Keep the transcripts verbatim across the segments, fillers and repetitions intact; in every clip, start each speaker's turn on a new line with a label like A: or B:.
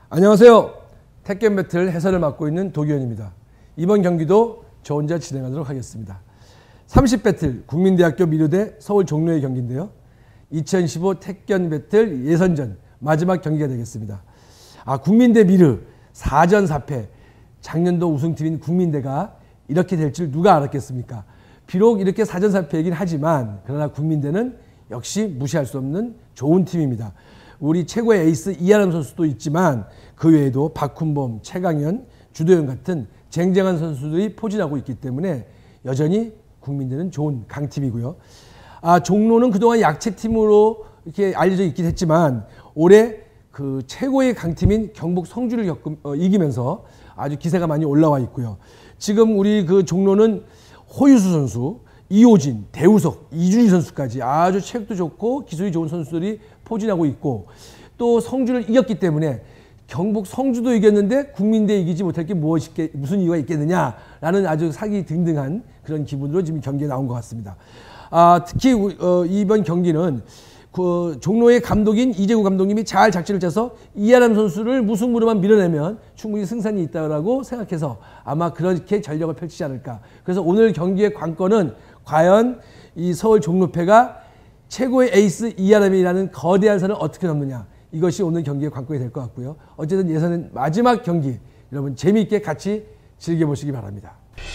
A: 안녕하세요. 택견 배틀 해설을 맡고 있는 도기현입니다. 이번 경기도 저 혼자 진행하도록 하겠습니다. 삼십 배틀 국민대학교 미르대 서울 종로의 경기인데요. 이천십오 택견 배틀 예선전 마지막 경기가 되겠습니다. 아, 국민대 미르 사 전 사 패, 작년도 우승팀인 국민대가 이렇게 될 줄 누가 알았겠습니까? 비록 이렇게 사 전 사 패이긴 하지만 그러나 국민대는 역시 무시할 수 없는 좋은 팀입니다. 우리 최고의 에이스 이하람 선수도 있지만 그 외에도 박훈범, 최강현, 주도현 같은 쟁쟁한 선수들이 포진하고 있기 때문에 여전히 국민대는 좋은 강팀이고요. 아, 종로는 그동안 약체팀으로 이렇게 알려져 있긴 했지만 올해 그 최고의 강팀인 경북 성주를 겪음, 어, 이기면서 아주 기세가 많이 올라와 있고요. 지금 우리 그 종로는 호유수 선수, 이호진, 대우석, 이준희 선수까지 아주 체력도 좋고 기술이 좋은 선수들이 포진하고 있고, 또 성주를 이겼기 때문에 경북 성주도 이겼는데 국민대 이기지 못할 게 무엇이, 무슨 이유가 있겠느냐라는 아주 사기 등등한 그런 기분으로 지금 경기에 나온 것 같습니다. 아, 특히 어, 이번 경기는 그 종로의 감독인 이재구 감독님이 잘 작전을 짜서 이하람 선수를 무승부로만 밀어내면 충분히 승산이 있다고 생각해서 아마 그렇게 전력을 펼치지 않을까. 그래서 오늘 경기의 관건은 과연 이 서울 종로패가 최고의 에이스 이하람이라는 거대한 산을 어떻게 넘느냐, 이것이 오늘 경기의 관건이 될 것 같고요. 어쨌든 예선은 마지막 경기, 여러분 재미있게 같이 즐겨보시기 바랍니다.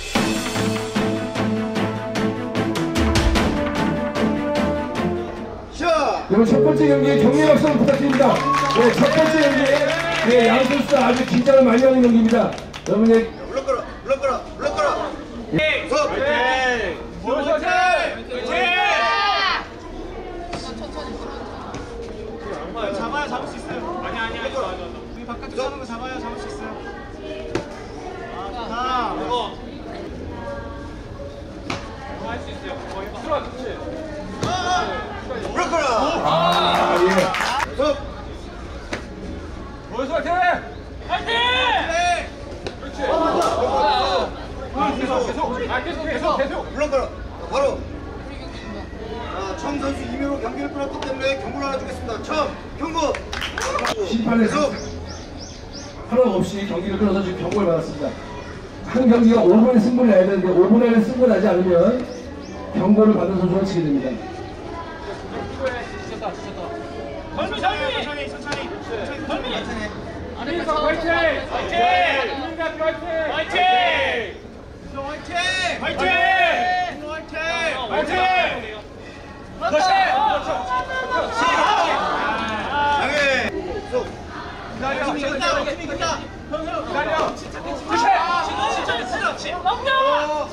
B: 그럼 첫 번째 경기에 경기 박수 부탁드립니다. 네, 첫 번째 경기에 네, 양 선수 아주 긴장을 많이 하는 경기입니다. 여러분의
C: 물러거라, 물러거라, 물러거라. 네, 서, 네, 모두
D: 잡아야 잡을 수 있어요. 아니 아니 아니. 우리 바깥쪽 사는 거 잡아야 잡을 수 있어요. 아, 좋다. 이거. 할 수 있어요. 어, 이거 들어와, 그렇지.
C: 물러거라.
B: 아, 예.
C: 서.
D: 모여서 화이팅! 화이팅! 네. 그렇지. 아, 계속 계속. 아, 계속 계속 계속.
C: 물러거라. 바로. 아, 청 선수 이명호 경기를 끊었기 때문에 경고를 하나 주겠습니다. 청, 경고.
B: 심판에서 하나 없이 경기를 끊어서 지금 경고를 받았습니다. 한 경기가 오 분에 승부를 내야 되는데 오 분 안에 승부 나지 않으면 경고를 받은 선수가 지게 됩니다.
D: 천천히 천천히 천천히. 천천히. 안에서 화이팅! 화이팅! 국민대학교 화이팅! 화이팅! 화이팅! 화이팅! 화이팅! 화이팅! 그렇지!
C: 장애. 서.
D: 기다려! 힘이 있다! 힘이 있다! 기다려! 그렇지! 진짜 진짜 진짜 넘겨!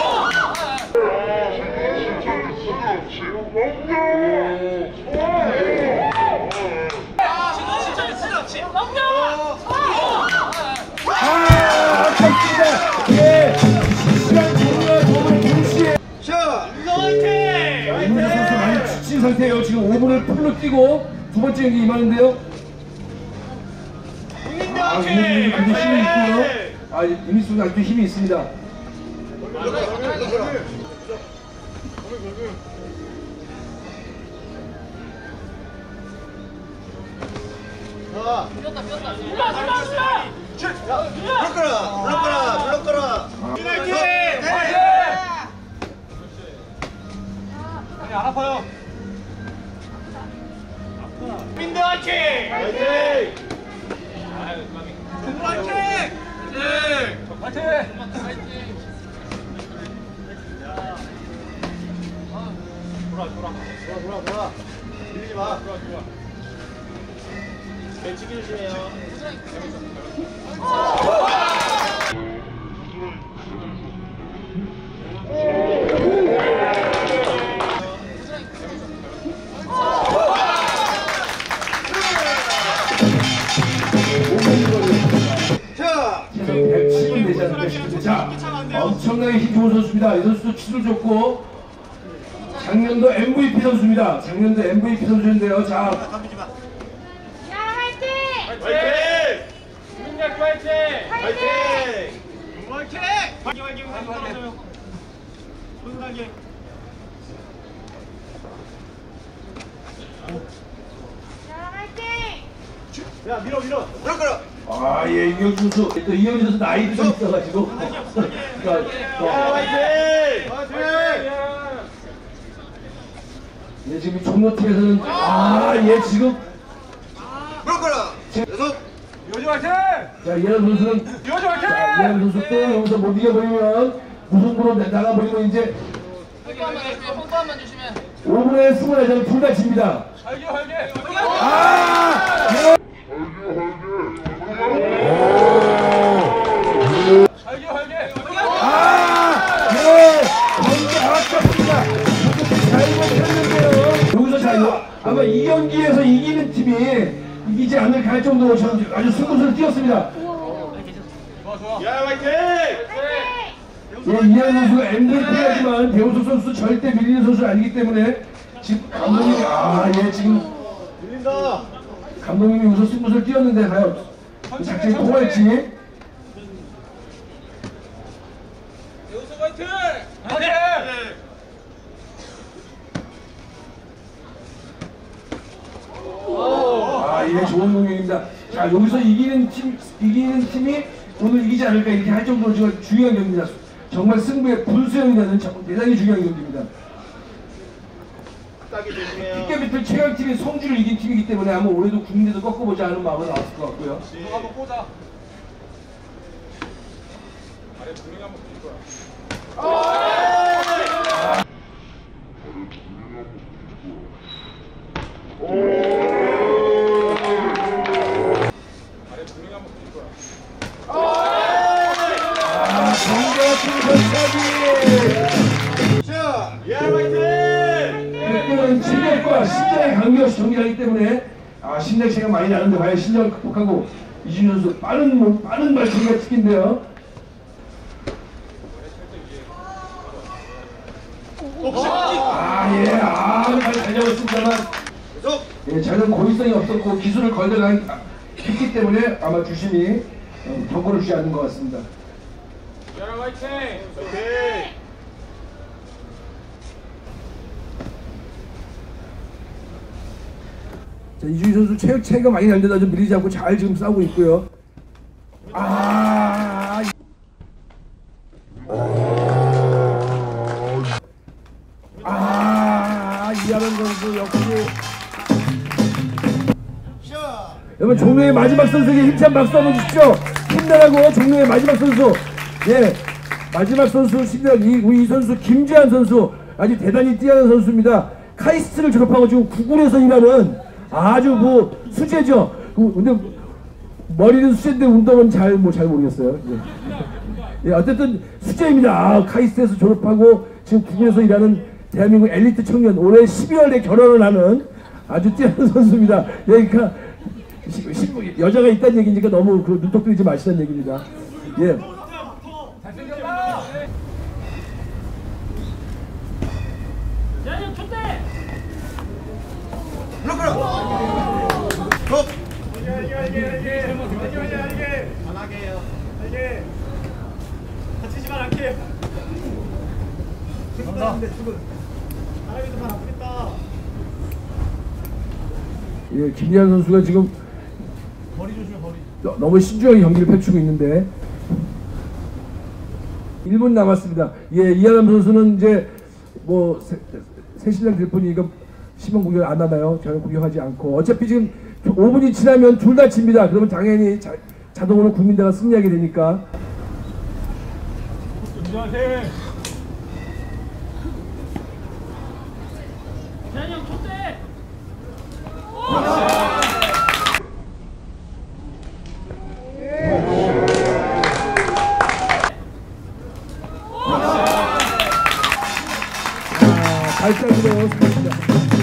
B: 아, 좋습니다. 예. 시간 종료와 도움을 동시에.
C: 자.
B: 이문세 선수 많이 지친 상태예요. 지금 오 분을 풀로 뛰고 두 번째 경기 임하는데요. 아, 이문세 선수 아직도 힘이 있고요. 아, 이문세 선수 아직도 힘이 있습니다.
C: 물러거라, 물러거라, 물러거라.
D: 화이팅! 아니 안 아파요. 민대 화이팅! 화이팅! 정부 화이팅! 화이팅! 화이팅! 돌아 돌아
C: 돌아, 돌아, 돌아. 밀리지 마.
D: 돌아 돌아. 벤치기 조심해요.
C: 자.
B: 백십은 되지 않을까 싶은데, 자, 엄청나게 힘 좋은 선수입니다. 이 선수도 기술 좋고 작년도 엠브이피 선수입니다. 작년도 엠브이피 선수인데요. 자,
C: 덤비지 마.
D: 화이팅! 국민대학교 화이팅!
C: 화이팅!
D: 화이팅! 화이팅! 화이팅! 떨어져요. 손나게.
C: 야, 밀어, 밀어. 물러거라.
B: 아, 예, 이경주 선수. 또 이경주 선수 나이도 좀 있어가지고. 그러니까, 어. 예, 지금 종로팀에서는, 아, 예, 지금.
C: 물어봐라. 계속.
D: 요즘 화이팅!
B: 자, 이현 선수는.
D: 요즘 화이팅!
B: 자, 이현 선수 또 여기서 못 이겨버리면, 무승부로 나가버리면 이제.
D: 홈파만 주시면.
B: 오 분에 스물네 점 둘 다 집니다.
D: 할게 할게.
B: 아!
D: 할게 할게.
B: 아! 네! 경기 아깝습니다. 잘 못했는데요. 여기서 자, 이거 아마 이 경기에서 이기는 팀이 이기지 않을 갈 정도로 저는 아주 승부수를 띄웠습니다.
C: 야, 화이팅!
B: 예, 이현 선수가 엠브이피이지만 배우석 선수 절대 밀리는 선수 아니기 때문에 지금 감독님이 아, 예, 지금
C: 밀린다.
B: 감독님이 우선 승부수를 띄웠는데 과연 작전이 통할지.
D: 요즘 화이팅! 화이팅!
B: 아, 예, 좋은 공격입니다. 자, 여기서 이기는 팀, 이기는 팀이 오늘 이기지 않을까 이렇게 할 정도로 지금 중요한 경기입니다. 정말 승부의 분수령이 되는 대단히 중요한 경기입니다. 픽개비틀 최강팀이 성주를 이긴 팀이기 때문에 아마 올해도 국민대도 꺾어보자 하는 마음은 나왔을 것 같고요.
D: 이거 한번 꽂아. 아래 분위기 한번 볼 거야. 아래 분위기 한번 볼 거야.
B: 아, 정대팀 선수이
C: 자, 야, 화이팅!
B: 이때는 체력과 신장의 강력이 경기하기 때문에 아, 신장 차이가 많이 나는데 과연 신장을 극복하고 이준희 선수 빠른 몸, 빠른 발차기가 특기인데요. 아, 예, 아, 잘 잡았습니다만
C: 계속.
B: 예, 자전 고의성이 없었고 기술을 걸다가 했기 때문에 아마 주심이 어, 경고를 주지 않는 것 같습니다.
D: 야라 화이팅!
C: 화이팅!
B: 자, 이준희 선수 체력 차이가 많이 날려다 좀 밀리지 않고 잘 지금 싸우고 있고요. 아, 아, 이하면 선수 역시. 여러분 종로의 마지막 선수에게 힘찬 박수 한번 주십시오. 힘내라고 종로의 마지막 선수. 예, 마지막 선수 신장 이, 이 선수 김지한 선수 아주 대단히 뛰어난 선수입니다. 카이스트를 졸업하고 지금 구군에서 일하는 아주 뭐 수제죠. 그, 근데 머리는 수제인데 운동은 잘 뭐 잘 모르겠어요. 예. 예, 어쨌든 수제입니다. 아, 카이스트에서 졸업하고 지금 구군에서 일하는 대한민국 엘리트 청년 올해 십이월에 결혼을 하는 아주 뛰어난 선수입니다. 예, 그러니까 시, 시, 여자가 있다는 얘기니까 너무 그 눈독 들이지 마시라는 얘기입니다. 예.
D: 잘생겼다! 야야 쳤대!
C: 물어봐라. 고!
E: 안 하게요. 이게 다치지만 않게. 죽는다는데 죽은. 사람이도 잘 아프겠다.
B: 예, 김리한 선수가 지금
E: 머리 조심해 머리.
B: 너, 너무 신중하게 경기를 펼치고 있는데 일 분 남았습니다. 예, 이하남 선수는 이제 뭐 새, 새 신랑 될 뿐이니까 시범 공격 안 하나요? 전혀 공격하지 않고 어차피 지금 오 분이 지나면 둘 다 집니다. 그러면 당연히 자, 자동으로 국민대가 승리하게 되니까.
D: 화이팅! 대한이 형 쳤대!
B: 발작으로 승리합니다.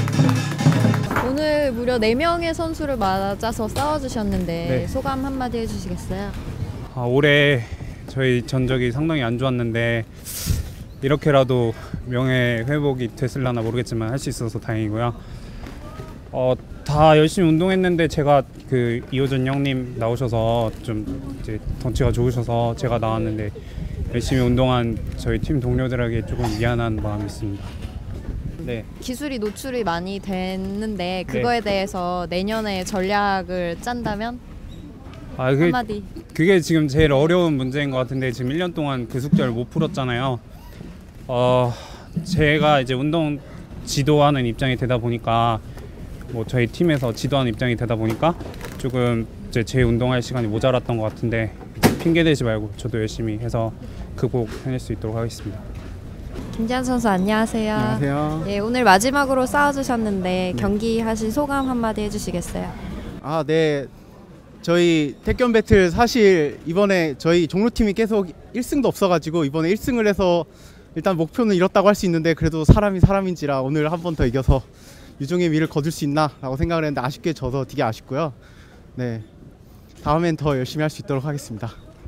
F: 오늘 무려 네 명의 선수를 맞아서 싸워주셨는데
G: 네.
F: 소감 한마디 해주시겠어요?
G: 아, 올해 저희 전적이 상당히 안 좋았는데 이렇게라도 명예 회복이 됐을라나 모르겠지만 할 수 있어서 다행이고요. 어, 다 열심히 운동했는데 제가 그 이호준 형님 나오셔서 좀 이제 덩치가 좋으셔서 제가 나왔는데 열심히 운동한 저희 팀 동료들에게 조금 미안한 마음이 있습니다. 네.
F: 기술이 노출이 많이 됐는데 그거에 대해서 내년에 전략을 짠다면?
G: 아, 그게,
F: 한마디.
G: 그게 지금 제일 어려운 문제인 것 같은데 지금 일 년 동안 그 숙제를 못 풀었잖아요. 어, 제가 이제 운동 지도하는 입장이 되다 보니까 뭐 저희 팀에서 지도하는 입장이 되다 보니까 조금 이제 제 운동할 시간이 모자랐던 것 같은데 핑계 대지 말고 저도 열심히 해서 극복해낼 수 있도록 하겠습니다.
F: 김지한 선수 안녕하세요.
H: 안녕하세요.
F: 예, 오늘 마지막으로 싸워주셨는데 경기 하신 소감 한마디 해주시겠어요?
H: 아, 네. 저희 태권 배틀 사실 이번에 저희 종로팀이 계속 일 승도 없어가지고 이번에 일 승을 해서 일단 목표는 이뤘다고 할 수 있는데 그래도 사람이 사람인지라 오늘 한 번 더 이겨서 유종의 미를 거둘 수 있나 라고 생각을 했는데 아쉽게 져서 되게 아쉽고요. 네, 다음엔 더 열심히 할 수 있도록 하겠습니다.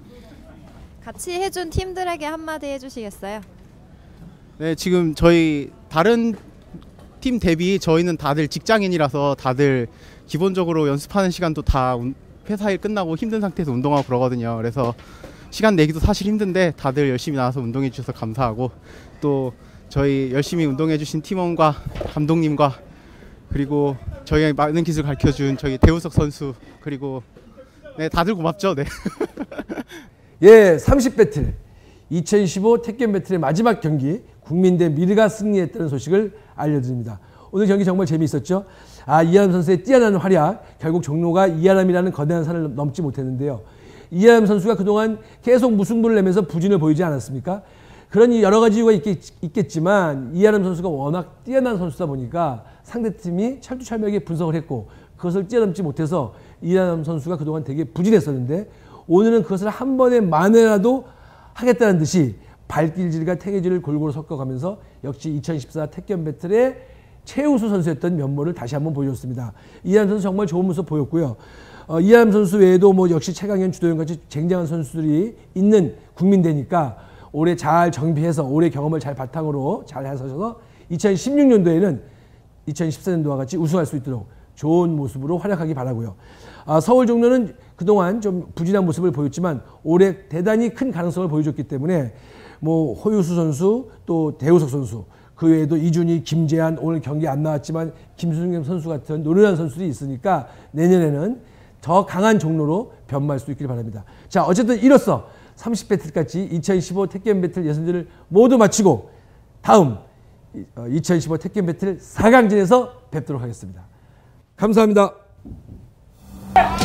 F: 같이 해준 팀들에게 한마디 해주시겠어요?
H: 네, 지금 저희 다른 팀 대비 저희는 다들 직장인이라서 다들 기본적으로 연습하는 시간도 다 회사 일 끝나고 힘든 상태에서 운동하고 그러거든요. 그래서 시간 내기도 사실 힘든데 다들 열심히 나와서 운동해 주셔서 감사하고 또 저희 열심히 운동해 주신 팀원과 감독님과 그리고 저희의 많은 기술 가르쳐준 저희 대우석 선수 그리고 네, 다들 고맙죠. 네.
A: 예, 삼십 배틀 이천십오 태권 배틀의 마지막 경기 국민대 미르가 승리했다는 소식을 알려드립니다. 오늘 경기 정말 재미있었죠. 아, 이하람 선수의 뛰어난 활약, 결국 종로가 이하람이라는 거대한 산을 넘지 못했는데요. 이하람 선수가 그동안 계속 무승부를 내면서 부진을 보이지 않았습니까? 그런 여러 가지 이유가 있겠, 있겠지만 이하람 선수가 워낙 뛰어난 선수다 보니까 상대팀이 철두철미하게 분석을 했고 그것을 뛰어넘지 못해서 이하람 선수가 그동안 되게 부진했었는데 오늘은 그것을 한 번에 만회라도 하겠다는 듯이 발길질과 태계질을 골고루 섞어가면서 역시 이천십사 태권 배틀의 최우수 선수였던 면모를 다시 한번 보여줬습니다. 이하람 선수 정말 좋은 모습 보였고요. 어, 이하람 선수 외에도 뭐 역시 최강현, 주도현 같이 쟁쟁한 선수들이 있는 국민대니까 올해 잘 정비해서 올해 경험을 잘 바탕으로 잘 하셔서 이천십육 년도에는 이천십사 년도와 같이 우승할 수 있도록 좋은 모습으로 활약하기 바라고요. 아, 서울 종로는 그동안 좀 부진한 모습을 보였지만 올해 대단히 큰 가능성을 보여줬기 때문에 뭐 호유수 선수 또 대우석 선수 그 외에도 이준희, 김재한 오늘 경기 안 나왔지만 김순경 선수 같은 노련한 선수들이 있으니까 내년에는 더 강한 종로로 변모할 수 있길 바랍니다. 자, 어쨌든 이로써 삼십 배틀까지 이천십오 태권 배틀 예선전을 모두 마치고 다음 이천십오 태권 배틀 사 강전에서 뵙도록 하겠습니다. 감사합니다.